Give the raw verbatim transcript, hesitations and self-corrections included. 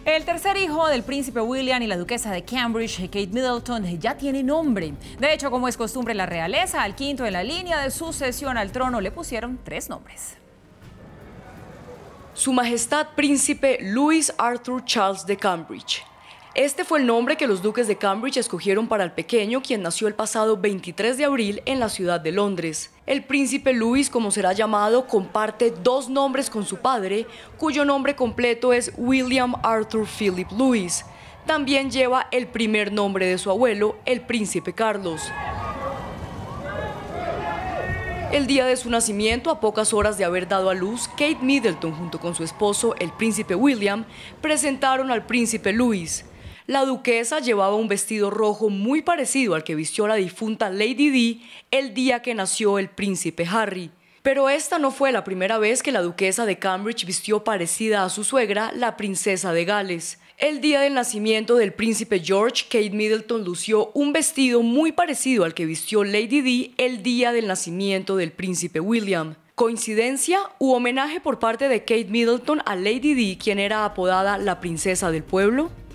El tercer hijo del príncipe William y la duquesa de Cambridge, Kate Middleton, ya tiene nombre. De hecho, como es costumbre en la realeza, al quinto en la línea de sucesión al trono le pusieron tres nombres. Su Majestad Príncipe Louis Arthur Charles de Cambridge. Este fue el nombre que los duques de Cambridge escogieron para el pequeño, quien nació el pasado veintitrés de abril en la ciudad de Londres. El príncipe Louis, como será llamado, comparte dos nombres con su padre, cuyo nombre completo es William Arthur Philip Louis. También lleva el primer nombre de su abuelo, el príncipe Carlos. El día de su nacimiento, a pocas horas de haber dado a luz, Kate Middleton junto con su esposo, el príncipe William, presentaron al príncipe Louis. La duquesa llevaba un vestido rojo muy parecido al que vistió la difunta Lady Di el día que nació el príncipe Harry. Pero esta no fue la primera vez que la duquesa de Cambridge vistió parecida a su suegra, la princesa de Gales. El día del nacimiento del príncipe George, Kate Middleton lució un vestido muy parecido al que vistió Lady Di el día del nacimiento del príncipe William. ¿Coincidencia u homenaje por parte de Kate Middleton a Lady Di, quien era apodada la princesa del pueblo?